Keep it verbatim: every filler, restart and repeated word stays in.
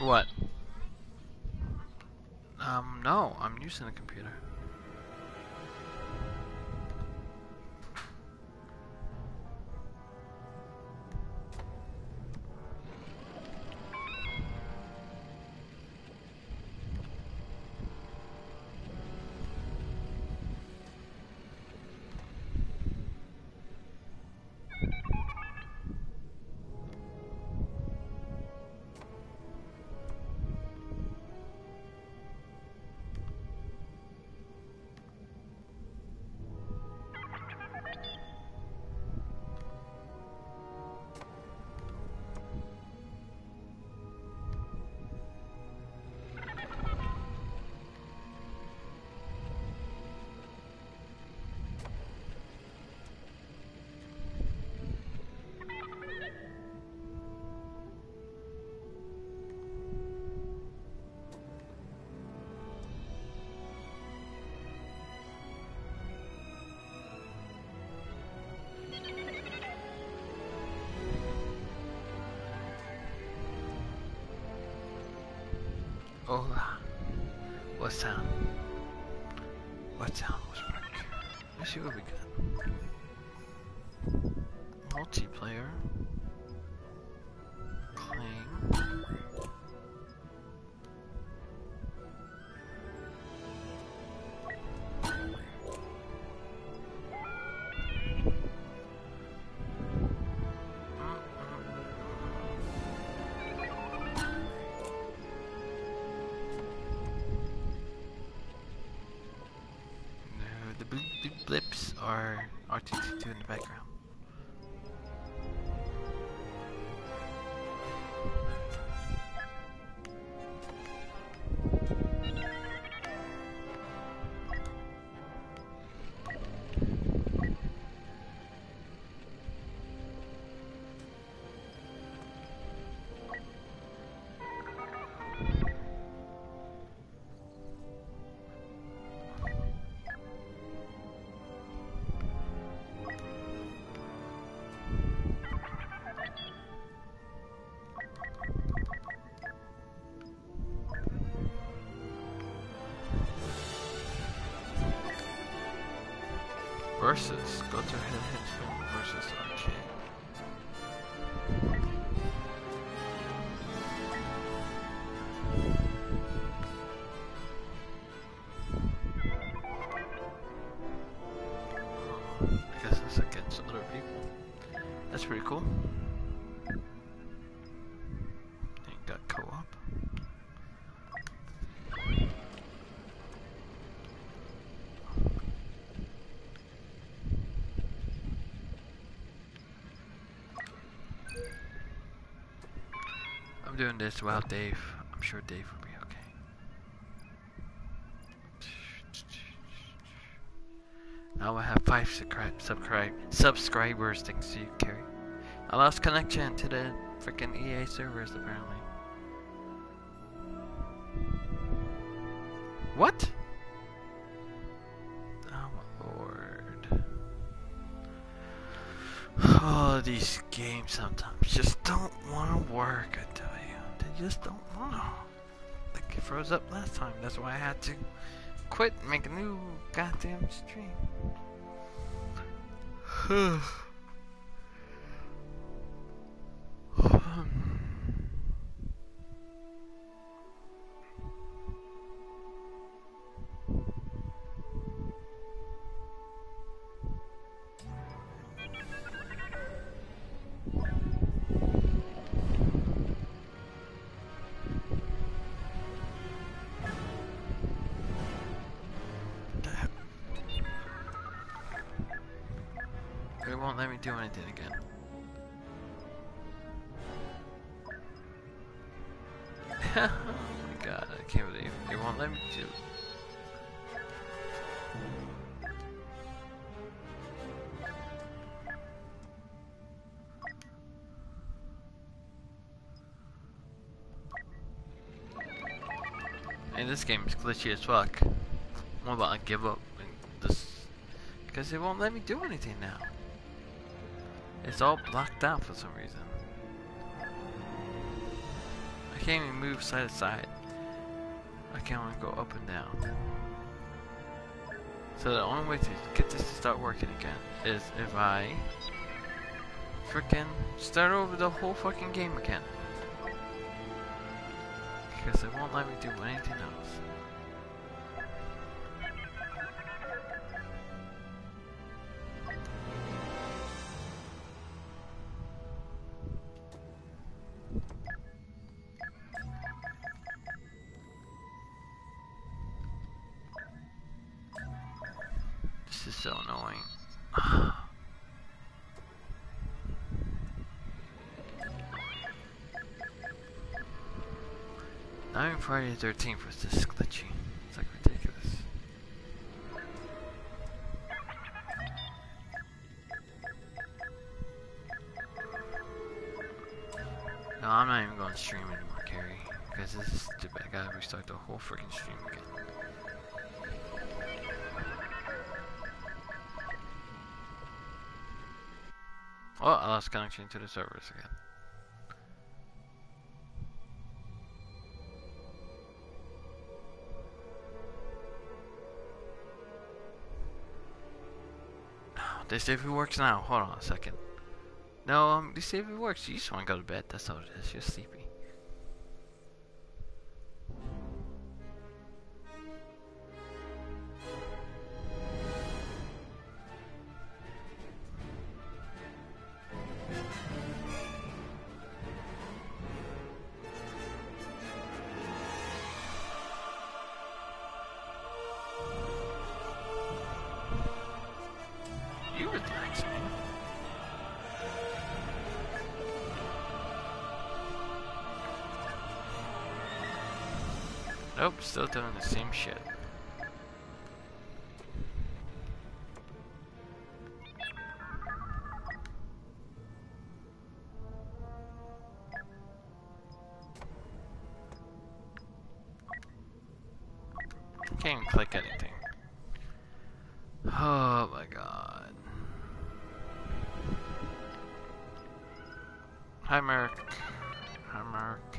What? Um, no, I'm using the computer. Oh, what sound? What sound was working? This should be good. Multiplayer. Playing. Blips are R two D two in the background. Versus, go to head head versus R J. I guess it's against other people. That's pretty cool. Ain't got co-op. I'm doing this without Dave. I'm sure Dave will be okay. Now I have five subscribe, subscribe, subscribers thanks to you, Carrie. I lost connection to the freaking E A servers apparently. What? Oh my lord. Oh, these games sometimes just don't want to work, I tell you. They just don't want to. Like it froze up last time, that's why I had to quit and make a new goddamn stream. It won't let me do anything again. Oh my god, I can't believe it. It won't let me do. And this game is glitchy as fuck. What about I give up and this? Because it won't let me do anything now. It's all blocked out for some reason. I I can't even move side to side. I can only go up and down. So the only way to get this to start working again is if I freaking start over the whole fucking game again. Because it won't let me do anything else. This is so annoying. Not even Friday the thirteenth was this glitchy. It's like ridiculous. No, I'm not even going to stream anymore, Carrie. Because this is stupid. I gotta restart the whole freaking stream again. Oh, I lost connection to the servers again. They say if it works now. Hold on a second. No, um, they say if it works. You just want to go to bed. That's all it is. You're sleepy. You relax, man. Nope, still doing the same shit. Can't even click anything. Oh my god. Hi, Merc. Hi, Merc.